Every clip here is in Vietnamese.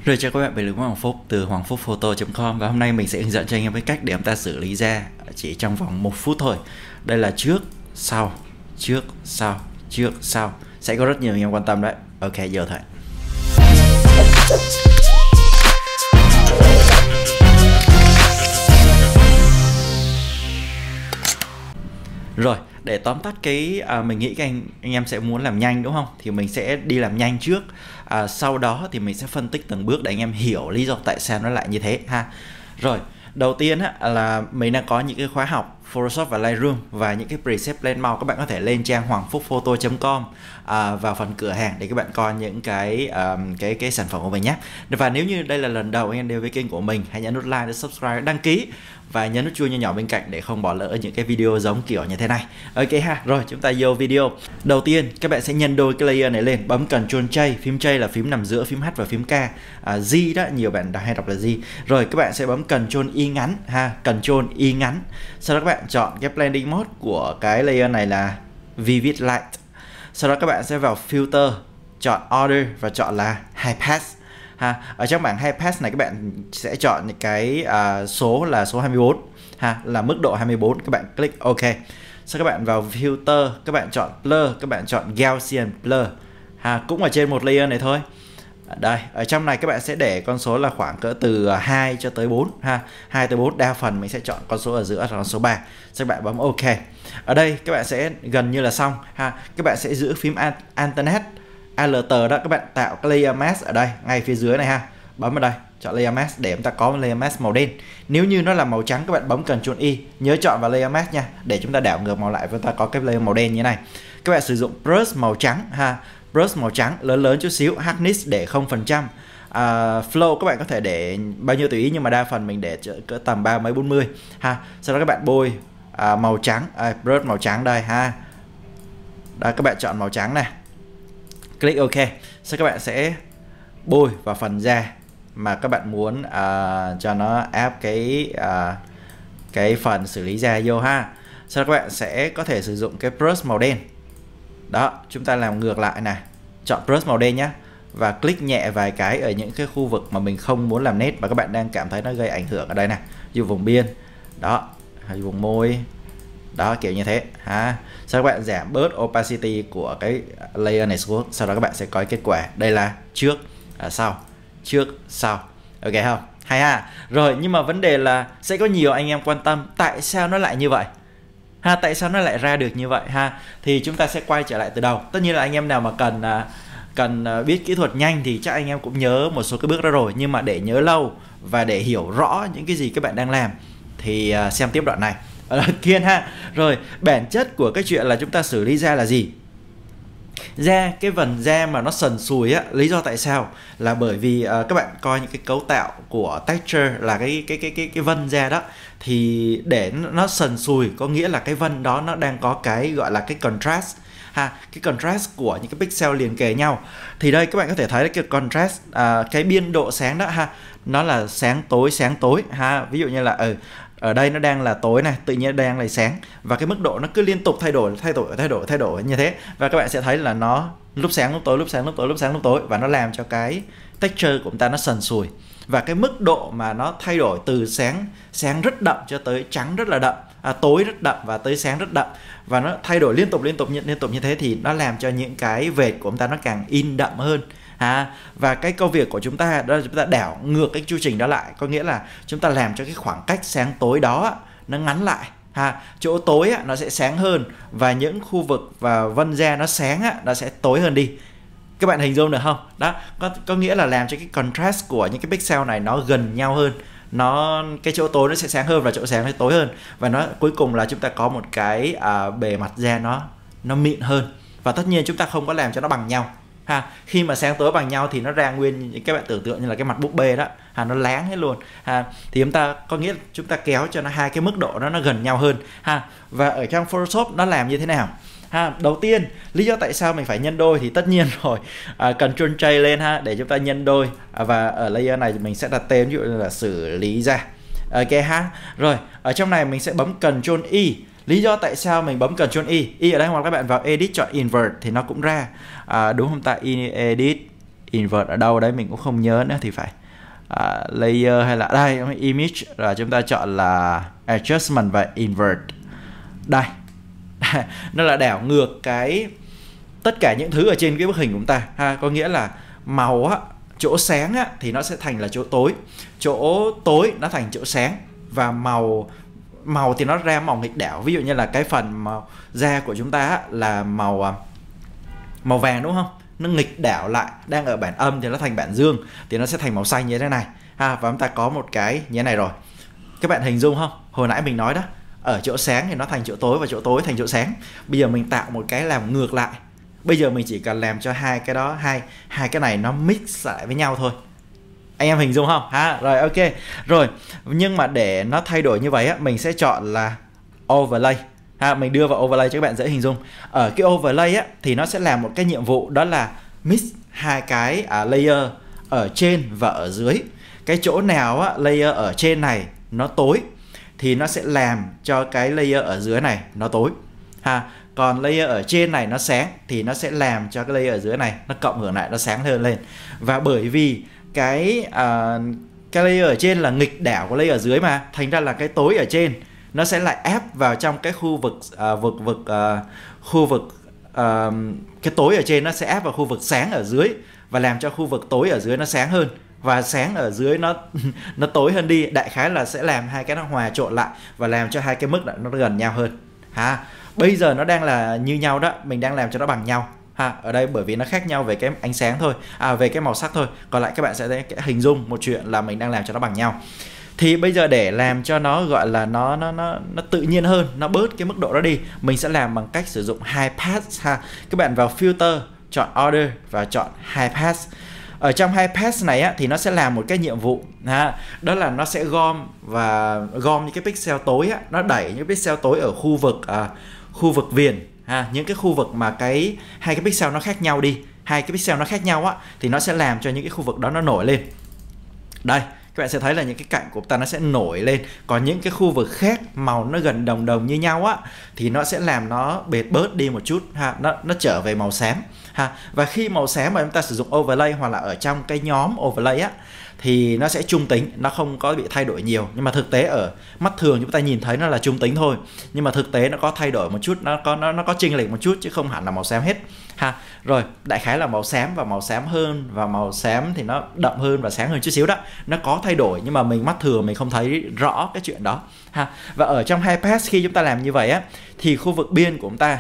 Rồi chào các bạn, mình là Hoàng Phúc từ hoangphucphoto.com và hôm nay mình sẽ hướng dẫn cho anh em cái cách để chúng ta xử lý da chỉ trong vòng 1 phút thôi. Đây là trước, sau, trước, sau, trước, sau. Sẽ có rất nhiều anh em quan tâm đấy. Ok, giờ thôi. Rồi, để tóm tắt cái mình nghĩ các anh em sẽ muốn làm nhanh đúng không? Thì mình sẽ đi làm nhanh trước. Sau đó thì mình sẽ phân tích từng bước để anh em hiểu lý do tại sao nó lại như thế ha. Rồi, đầu tiên là mình đang có những cái khóa học Photoshop và Lightroom và những cái preset lên màu. Các bạn có thể lên trang hoangphucphoto.com vào phần cửa hàng để các bạn coi những cái sản phẩm của mình nhé. Và nếu như đây là lần đầu anh em đến với kênh của mình, hãy nhấn nút like để subscribe, đăng ký và nhấn nút chuông nhỏ nhỏ bên cạnh để không bỏ lỡ những cái video giống kiểu như thế này. Ok ha, rồi chúng ta vô video. Đầu tiên các bạn sẽ nhân đôi cái layer này lên, bấm Ctrl J, phím J là phím nằm giữa phím H và phím K. G đó, nhiều bạn hay đọc là G. Rồi các bạn sẽ bấm Ctrl Y ngắn ha, Ctrl Y ngắn. Sau đó các bạn chọn cái blending mode của cái layer này là Vivid Light. Sau đó các bạn sẽ vào filter, chọn order và chọn là high pass. Ở trong bảng high pass này các bạn sẽ chọn cái số là số 24 là mức độ 24, các bạn click OK. Sau các bạn vào filter, các bạn chọn blur, các bạn chọn Gaussian blur cũng ở trên một layer này thôi. Đây, ở trong này các bạn sẽ để con số là khoảng cỡ từ 2 cho tới 4 2 tới 4, đa phần mình sẽ chọn con số ở giữa là con số 3. Sau các bạn bấm OK. Ở đây các bạn sẽ gần như là xong các bạn sẽ giữ phím Alternate Alt đó, các bạn tạo cái layer mask ở đây ngay phía dưới này bấm vào đây, chọn layer mask để chúng ta có một layer mask màu đen. Nếu như nó là màu trắng các bạn bấm Ctrl Y, nhớ chọn vào layer mask nha, để chúng ta đảo ngược màu lại và chúng ta có cái layer màu đen như này. Các bạn sử dụng brush màu trắng brush màu trắng lớn chút xíu, hardness để 0%. Flow các bạn có thể để bao nhiêu tùy ý, nhưng mà đa phần mình để cỡ tầm 30 mấy 40 Sau đó các bạn bôi màu trắng, brush màu trắng đây Đó, các bạn chọn màu trắng này, click OK. Sau các bạn sẽ bôi vào phần da mà các bạn muốn cho nó áp cái phần xử lý da vô Sau đó các bạn sẽ có thể sử dụng cái brush màu đen. Đó, chúng ta làm ngược lại này, chọn brush màu đen nhé, và click nhẹ vài cái ở những cái khu vực mà mình không muốn làm nét và các bạn đang cảm thấy nó gây ảnh hưởng ở đây này, như vùng biên đó, hay vùng môi đó, kiểu như thế Sau các bạn giảm bớt opacity của cái layer này xuống. Sau đó các bạn sẽ có kết quả đây là trước, sau, trước, sau. Ok không? Hay Rồi, nhưng mà vấn đề là sẽ có nhiều anh em quan tâm tại sao nó lại như vậy tại sao nó lại ra được như vậy thì chúng ta sẽ quay trở lại từ đầu. Tất nhiên là anh em nào mà cần biết kỹ thuật nhanh thì chắc anh em cũng nhớ một số cái bước đó rồi, nhưng mà để nhớ lâu và để hiểu rõ những cái gì các bạn đang làm thì xem tiếp đoạn này ở đầu tiên Rồi, bản chất của cái chuyện là chúng ta xử lý da là gì? Da, cái phần da mà nó sần sùi lý do tại sao là bởi vì các bạn coi những cái cấu tạo của texture là cái vân da đó, thì để nó sần sùi có nghĩa là cái vân đó nó đang có cái gọi là cái contrast cái contrast của những cái pixel liền kề nhau. Thì đây các bạn có thể thấy cái contrast, cái biên độ sáng đó nó là sáng tối ví dụ như là ở đây nó đang là tối này, tự nhiên đang là sáng, và cái mức độ nó cứ liên tục thay đổi như thế, và các bạn sẽ thấy là nó lúc sáng lúc tối, lúc sáng lúc tối, lúc sáng lúc tối, và nó làm cho cái texture của chúng ta nó sần sùi, và cái mức độ mà nó thay đổi từ sáng rất đậm cho tới trắng rất là đậm, tối rất đậm và tới sáng rất đậm, và nó thay đổi liên tục như thế, thì nó làm cho những cái vệt của chúng ta nó càng in đậm hơn và cái công việc của chúng ta đó là chúng ta đảo ngược cái chu trình đó lại, có nghĩa là chúng ta làm cho cái khoảng cách sáng tối đó nó ngắn lại chỗ tối nó sẽ sáng hơn, và những khu vực và vân da nó sáng nó sẽ tối hơn đi. Các bạn hình dung được không? Đó, có nghĩa là làm cho cái contrast của những cái pixel này nó gần nhau hơn, cái chỗ tối nó sẽ sáng hơn và chỗ sáng nó tối hơn, và nó cuối cùng là chúng ta có một cái bề mặt da nó mịn hơn. Và tất nhiên chúng ta không có làm cho nó bằng nhau khi mà sáng tối bằng nhau thì nó ra nguyên, các bạn tưởng tượng như là cái mặt búp bê đó nó láng hết luôn thì chúng ta có nghĩa là chúng ta kéo cho nó hai cái mức độ nó gần nhau hơn Và ở trong Photoshop nó làm như thế nào? Đầu tiên, lý do tại sao mình phải nhân đôi thì tất nhiên rồi, Ctrl J lên để chúng ta nhân đôi, và ở layer này mình sẽ đặt tên ví dụ như là xử lý da. Ok Rồi, ở trong này mình sẽ bấm Ctrl Y. Lý do tại sao mình bấm Ctrl Y ở đây, hoặc các bạn vào Edit chọn Invert thì nó cũng ra, đúng không ta? Edit invert ở đâu đấy mình cũng không nhớ nữa thì phải. Layer hay là đây image, rồi chúng ta chọn là adjustment và invert. Đây nó là đảo ngược cái tất cả những thứ ở trên cái bức hình của chúng ta ha, có nghĩa là màu á, chỗ sáng á, thì nó sẽ thành là chỗ tối, chỗ tối nó thành chỗ sáng, và màu thì nó ra màu nghịch đảo. Ví dụ như là cái phần màu da của chúng ta á, là màu vàng đúng không, nó nghịch đảo lại, đang ở bản âm thì nó thành bản dương, thì nó sẽ thành màu xanh như thế này ha. Và chúng ta có một cái như thế này rồi, các bạn hình dung không, hồi nãy mình nói đó, ở chỗ sáng thì nó thành chỗ tối và chỗ tối thành chỗ sáng. Bây giờ mình tạo một cái làm ngược lại. Bây giờ mình chỉ cần làm cho hai cái đó, hai cái này nó mix lại với nhau thôi. Anh em hình dung không ha? Rồi ok. Rồi, nhưng mà để nó thay đổi như vậy á, mình sẽ chọn là overlay ha, mình đưa vào overlay cho các bạn dễ hình dung. Ở cái overlay á thì nó sẽ làm một cái nhiệm vụ, đó là mix hai cái layer ở trên và ở dưới. Cái chỗ nào á, layer ở trên này nó tối thì nó sẽ làm cho cái layer ở dưới này nó tối ha. Còn layer ở trên này nó sáng thì nó sẽ làm cho cái layer ở dưới này nó cộng hưởng lại, nó sáng hơn lên. Và bởi vì cái layer ở trên là nghịch đảo của layer ở dưới mà, thành ra là cái tối ở trên nó sẽ lại áp vào trong cái khu vực cái tối ở trên nó sẽ áp vào khu vực sáng ở dưới, và làm cho khu vực tối ở dưới nó sáng hơn, và sáng ở dưới nó tối hơn đi. Đại khái là sẽ làm hai cái nó hòa trộn lại và làm cho hai cái mức nó gần nhau hơn ha. Bây giờ nó đang là như nhau đó, mình đang làm cho nó bằng nhau ha. Ở đây bởi vì nó khác nhau về cái ánh sáng thôi, về cái màu sắc thôi. Còn lại các bạn sẽ thấy hình dung một chuyện là mình đang làm cho nó bằng nhau. Thì bây giờ để làm cho nó gọi là nó tự nhiên hơn, nó bớt cái mức độ đó đi, mình sẽ làm bằng cách sử dụng high pass ha. Các bạn vào filter, chọn order và chọn high pass. Ở trong high pass này á, thì nó sẽ làm một cái nhiệm vụ ha, đó là nó sẽ gom những cái pixel tối á, nó đẩy những pixel tối ở khu vực viền ha, những cái khu vực mà hai cái pixel nó khác nhau đi, hai cái pixel nó khác nhau á, thì nó sẽ làm cho những cái khu vực đó nó nổi lên. Đây các bạn sẽ thấy là những cái cạnh của ta nó sẽ nổi lên, còn những cái khu vực khác màu nó gần đồng như nhau á, thì nó sẽ làm nó bệt bớt đi một chút ha, nó trở về màu xám ha. Và khi màu xám mà chúng ta sử dụng overlay hoặc là ở trong cái nhóm overlay á, thì nó sẽ trung tính, nó không có bị thay đổi nhiều. Nhưng mà thực tế ở mắt thường chúng ta nhìn thấy nó là trung tính thôi, nhưng mà thực tế nó có thay đổi một chút, nó có chênh lệch một chút chứ không hẳn là màu xám hết ha. Rồi đại khái là màu xám và màu xám hơn, và màu xám thì nó đậm hơn và sáng hơn chút xíu đó, nó có thay đổi nhưng mà mình mắt thường mình không thấy rõ cái chuyện đó ha. Và ở trong high pass khi chúng ta làm như vậy á, thì khu vực biên của chúng ta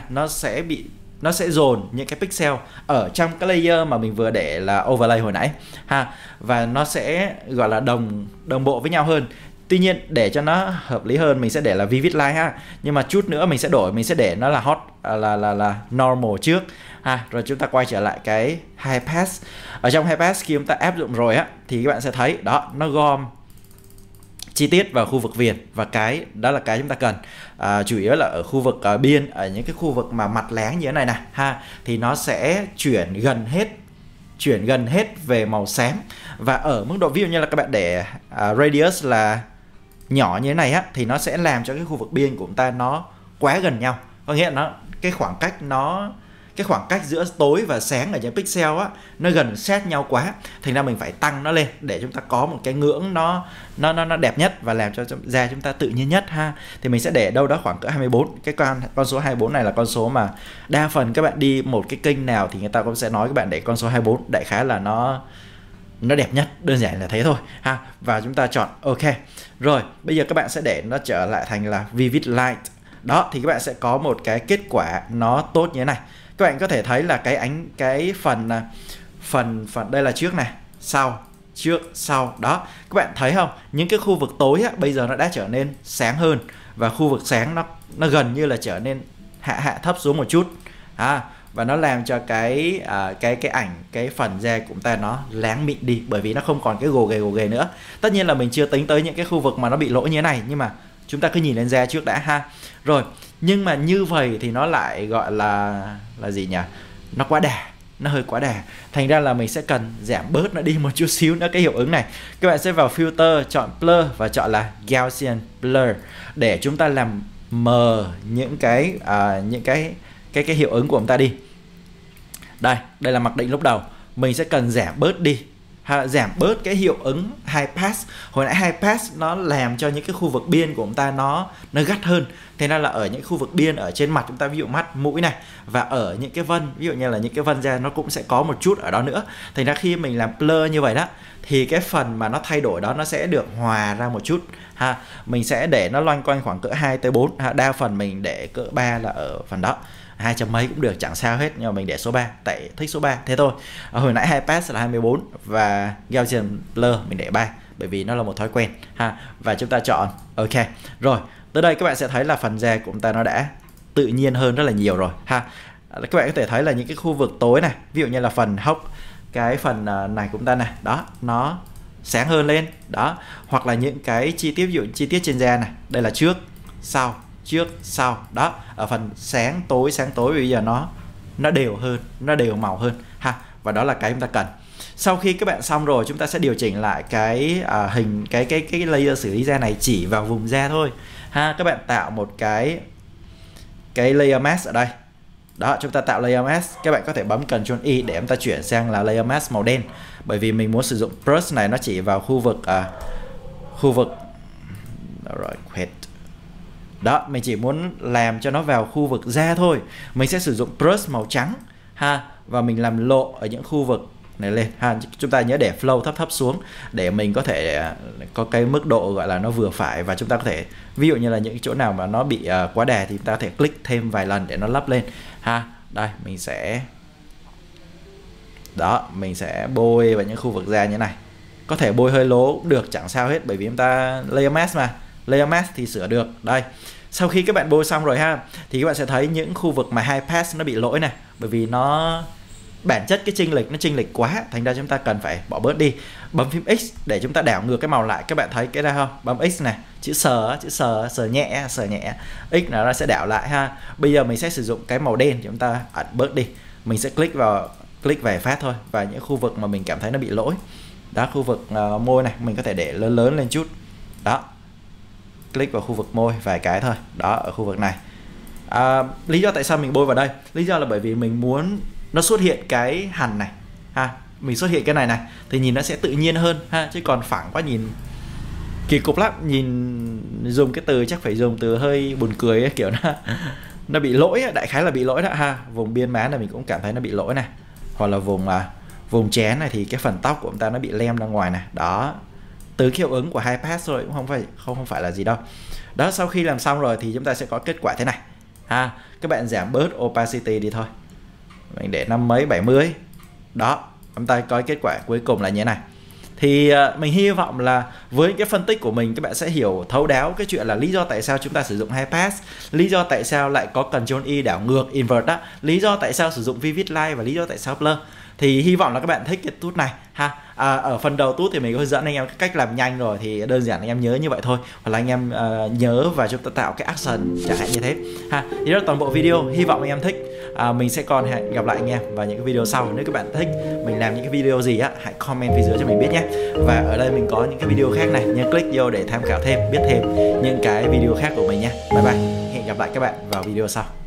nó sẽ dồn những cái pixel ở trong cái layer mà mình vừa để là overlay hồi nãy ha, và nó sẽ gọi là đồng bộ với nhau hơn. Tuy nhiên để cho nó hợp lý hơn mình sẽ để là vivid light ha, nhưng mà chút nữa mình sẽ đổi, mình sẽ để nó là hot là normal trước ha. Rồi chúng ta quay trở lại cái high pass. Ở trong high pass khi chúng ta áp dụng rồi á, thì các bạn sẽ thấy đó, nó gom chi tiết vào khu vực viền, và cái đó là cái chúng ta cần. Chủ yếu là ở khu vực biên, ở những cái khu vực mà mặt láng như thế này nè ha, thì nó sẽ chuyển gần hết về màu xám. Và ở mức độ ví dụ như là các bạn để radius là nhỏ như thế này á, thì nó sẽ làm cho cái khu vực biên của chúng ta nó quá gần nhau, có nghĩa là cái khoảng cách giữa tối và sáng ở những pixel á, nó gần sát nhau quá, thành ra mình phải tăng nó lên để chúng ta có một cái ngưỡng nó đẹp nhất và làm cho da chúng ta tự nhiên nhất ha. Thì mình sẽ để đâu đó khoảng cỡ 24. Cái con số 24 này là con số mà đa phần các bạn đi một cái kênh nào thì người ta cũng sẽ nói các bạn để con số 24, đại khái là nó đẹp nhất, đơn giản là thế thôi ha. Và chúng ta chọn ok. Rồi bây giờ các bạn sẽ để nó trở lại thành là vivid light. Đó thì các bạn sẽ có một cái kết quả nó tốt như thế này. Các bạn có thể thấy là cái phần đây là trước này, trước sau đó, các bạn thấy không, những cái khu vực tối á, bây giờ nó đã trở nên sáng hơn, và khu vực sáng nó gần như là trở nên hạ thấp xuống một chút và nó làm cho cái phần da của chúng ta nó láng mịn đi, bởi vì nó không còn cái gồ ghề nữa. Tất nhiên là mình chưa tính tới những cái khu vực mà nó bị lỗ như thế này, nhưng mà chúng ta cứ nhìn lên da trước đã ha. Rồi nhưng mà như vậy thì nó lại gọi là gì nhỉ, nó quá đà, nó hơi quá đà, thành ra là mình sẽ cần giảm bớt nó đi một chút xíu nữa cái hiệu ứng này. Các bạn sẽ vào filter, chọn blur và chọn là Gaussian blur để chúng ta làm mờ những cái hiệu ứng của chúng ta đi. Đây là mặc định lúc đầu, mình sẽ cần giảm bớt đi, giảm bớt cái hiệu ứng high pass. Hồi nãy high pass nó làm cho những cái khu vực biên của chúng ta nó gắt hơn, thế nên là ở những khu vực biên ở trên mặt chúng ta, ví dụ mắt, mũi này, và ở những cái vân, ví dụ như là những cái vân da, nó cũng sẽ có một chút ở đó nữa. Thành ra khi mình làm blur như vậy đó thì cái phần mà nó thay đổi đó nó sẽ được hòa ra một chút ha. Mình sẽ để nó loanh quanh khoảng cỡ 2 tới 4 ha. Đa phần mình để cỡ 3 là ở phần đó, 2 chấm mấy cũng được, chẳng sao hết, nhưng mà mình để số 3 tại thích số 3 thế thôi. Hồi nãy high pass là 24 và Gaussian blur mình để 3 bởi vì nó là một thói quen ha. Và chúng ta chọn ok. Rồi, tới đây các bạn sẽ thấy là phần da của chúng ta nó đã tự nhiên hơn rất là nhiều rồi ha. Các bạn có thể thấy là những cái khu vực tối này, ví dụ như là phần hốc, cái phần này của chúng ta này, đó, nó sáng hơn lên đó. Hoặc là những cái chi tiết, ví dụ chi tiết trên da này, đây là trước sau đó, ở phần sáng tối bây giờ nó đều hơn, nó đều màu hơn ha. Và đó là cái chúng ta cần. Sau khi các bạn xong rồi, chúng ta sẽ điều chỉnh lại cái hình cái layer xử lý da này chỉ vào vùng da thôi ha. Các bạn tạo một cái layer mask ở đây. Đó, chúng ta tạo layer mask, các bạn có thể bấm Ctrl Y để chúng ta chuyển sang là layer mask màu đen, bởi vì mình muốn sử dụng brush này nó chỉ vào khu vực rồi quét. Đó, mình chỉ muốn làm cho nó vào khu vực da thôi. Mình sẽ sử dụng brush màu trắng ha, và mình làm lộ ở những khu vực này lên ha. Chúng ta nhớ để flow thấp xuống để mình có thể có cái mức độ gọi là nó vừa phải, và chúng ta có thể ví dụ như là những chỗ nào mà nó bị quá đà thì chúng ta có thể click thêm vài lần để nó lấp lên ha. Đây, mình sẽ bôi vào những khu vực da như này. Có thể bôi hơi lố cũng được, chẳng sao hết, bởi vì chúng ta layer mask mà. Layer mask thì sửa được. Đây, sau khi các bạn bôi xong rồi ha, thì các bạn sẽ thấy những khu vực mà high pass nó bị lỗi này, bởi vì nó bản chất cái chênh lệch quá, thành ra chúng ta cần phải bỏ bớt đi. Bấm phím X để chúng ta đảo ngược cái màu lại. Các bạn thấy cái đây không? Bấm X này, chữ sờ nhẹ, X là nó sẽ đảo lại ha. Bây giờ mình sẽ sử dụng cái màu đen, chúng ta ẩn bớt đi. Mình sẽ click vài phát thôi, và những khu vực mà mình cảm thấy nó bị lỗi. Đó, khu vực môi này mình có thể để lớn lên chút. Đó, click vào khu vực môi vài cái thôi. Đó, ở khu vực này. Lý do tại sao mình bôi vào đây? Lý do là bởi vì mình muốn nó xuất hiện cái hằn này ha. Mình xuất hiện cái này thì nhìn nó sẽ tự nhiên hơn ha, chứ còn phẳng quá nhìn kỳ cục lắm. Nhìn dùng cái từ chắc phải dùng từ hơi buồn cười ấy, kiểu nó bị lỗi, đại khái là bị lỗi đó ha. Vùng biên má này mình cũng cảm thấy nó bị lỗi này, hoặc là vùng trán này thì cái phần tóc của chúng ta nó bị lem ra ngoài này. Đó, từ hiệu ứng của high pass thôi, cũng không phải là gì đâu. Đó, sau khi làm xong rồi thì chúng ta sẽ có kết quả thế này ha. Các bạn giảm bớt opacity đi thôi, mình để 50 70. Đó, chúng ta có kết quả cuối cùng là như thế này. Thì mình hy vọng là với cái phân tích của mình, các bạn sẽ hiểu thấu đáo cái chuyện là lý do tại sao chúng ta sử dụng high pass, lý do tại sao lại có Ctrl Y đảo ngược invert đó, lý do tại sao sử dụng vivid light, và lý do tại sao blur. Thì hy vọng là các bạn thích cái tool này ha. Ở phần đầu tool thì mình có hướng dẫn anh em cách làm nhanh rồi, thì đơn giản anh em nhớ như vậy thôi, hoặc là anh em nhớ và chúng ta tạo cái action chẳng hạn như thế ha. Thì đó là toàn bộ video, hy vọng anh em thích. Mình sẽ còn hẹn gặp lại anh em vào những cái video sau. Nếu các bạn thích mình làm những cái video gì á, hãy comment phía dưới cho mình biết nhé. Và ở đây mình có những cái video khác này, nhớ click vô để tham khảo thêm, biết thêm những cái video khác của mình nha. Bye bye, hẹn gặp lại các bạn vào video sau.